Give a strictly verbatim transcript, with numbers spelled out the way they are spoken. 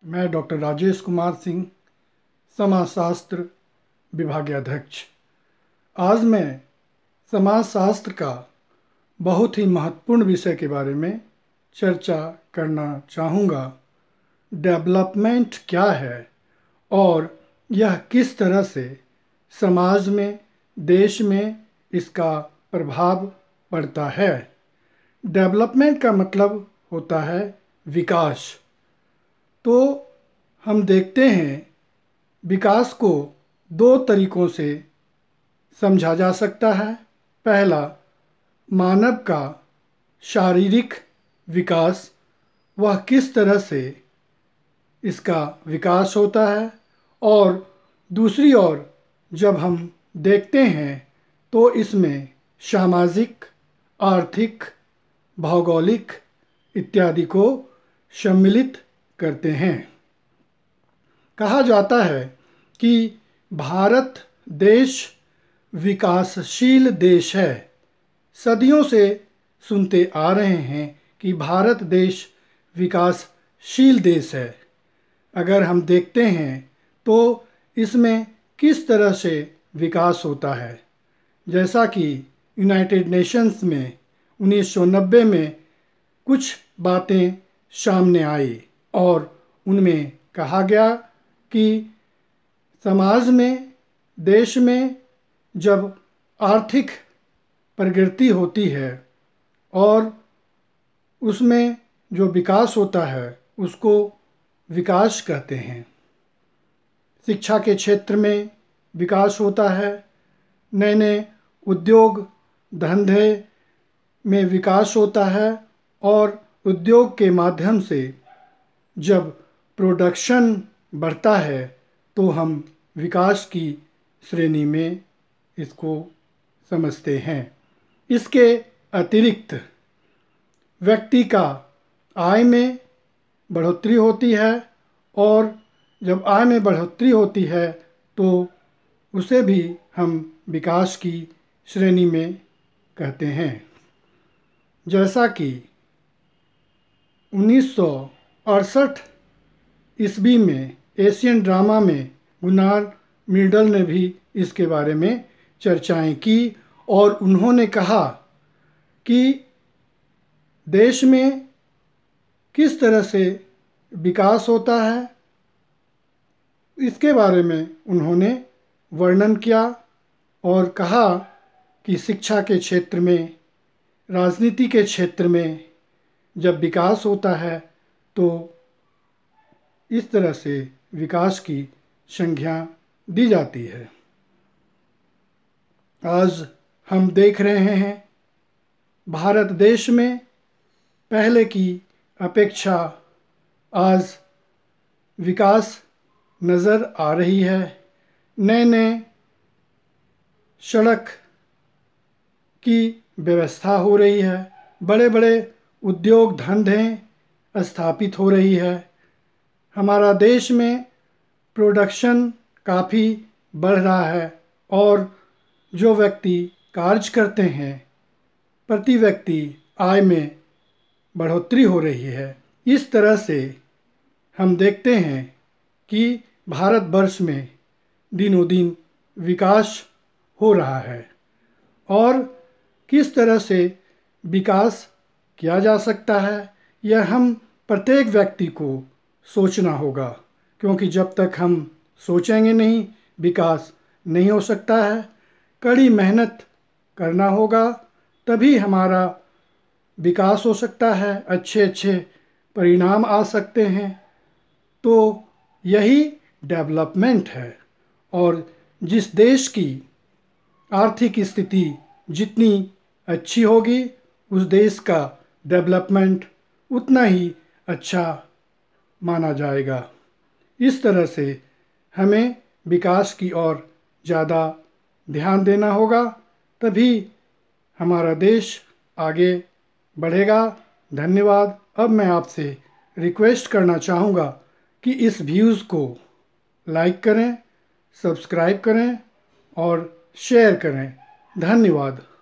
मैं डॉक्टर राजेश कुमार सिंह, समाजशास्त्र विभागाध्यक्ष। आज मैं समाजशास्त्र का बहुत ही महत्वपूर्ण विषय के बारे में चर्चा करना चाहूँगा। डेवलपमेंट क्या है और यह किस तरह से समाज में, देश में इसका प्रभाव पड़ता है। डेवलपमेंट का मतलब होता है विकास। तो हम देखते हैं विकास को दो तरीकों से समझा जा सकता है। पहला, मानव का शारीरिक विकास, वह किस तरह से इसका विकास होता है, और दूसरी ओर जब हम देखते हैं तो इसमें सामाजिक, आर्थिक, भौगोलिक इत्यादि को सम्मिलित करते हैं। कहा जाता है कि भारत देश विकासशील देश है। सदियों से सुनते आ रहे हैं कि भारत देश विकासशील देश है। अगर हम देखते हैं तो इसमें किस तरह से विकास होता है, जैसा कि यूनाइटेड नेशंस में उन्नीस सौ नब्बे में कुछ बातें सामने आई और उनमें कहा गया कि समाज में, देश में जब आर्थिक प्रगति होती है और उसमें जो विकास होता है उसको विकास कहते हैं। शिक्षा के क्षेत्र में विकास होता है, नए नए उद्योग धंधे में विकास होता है, और उद्योग के माध्यम से जब प्रोडक्शन बढ़ता है तो हम विकास की श्रेणी में इसको समझते हैं। इसके अतिरिक्त व्यक्ति का आय में बढ़ोतरी होती है, और जब आय में बढ़ोतरी होती है तो उसे भी हम विकास की श्रेणी में कहते हैं। जैसा कि उन्नीस सौ अड़सठ ईस्वी में एशियन ड्रामा में गुनार मिर्डल ने भी इसके बारे में चर्चाएं की, और उन्होंने कहा कि देश में किस तरह से विकास होता है, इसके बारे में उन्होंने वर्णन किया और कहा कि शिक्षा के क्षेत्र में, राजनीति के क्षेत्र में जब विकास होता है तो इस तरह से विकास की संज्ञा दी जाती है। आज हम देख रहे हैं भारत देश में पहले की अपेक्षा आज विकास नज़र आ रही है। नए नए सड़क की व्यवस्था हो रही है, बड़े बड़े उद्योग धंधे स्थापित हो रही है। हमारा देश में प्रोडक्शन काफ़ी बढ़ रहा है, और जो व्यक्ति कार्य करते हैं प्रति व्यक्ति आय में बढ़ोतरी हो रही है। इस तरह से हम देखते हैं कि भारतवर्ष में दिनों दिन विकास हो रहा है, और किस तरह से विकास किया जा सकता है यह हम प्रत्येक व्यक्ति को सोचना होगा, क्योंकि जब तक हम सोचेंगे नहीं विकास नहीं हो सकता है। कड़ी मेहनत करना होगा, तभी हमारा विकास हो सकता है, अच्छे अच्छे परिणाम आ सकते हैं। तो यही डेवलपमेंट है, और जिस देश की आर्थिक स्थिति जितनी अच्छी होगी उस देश का डेवलपमेंट उतना ही अच्छा माना जाएगा। इस तरह से हमें विकास की ओर ज़्यादा ध्यान देना होगा, तभी हमारा देश आगे बढ़ेगा। धन्यवाद। अब मैं आपसे रिक्वेस्ट करना चाहूँगा कि इस व्यूज़ को लाइक करें, सब्सक्राइब करें और शेयर करें। धन्यवाद।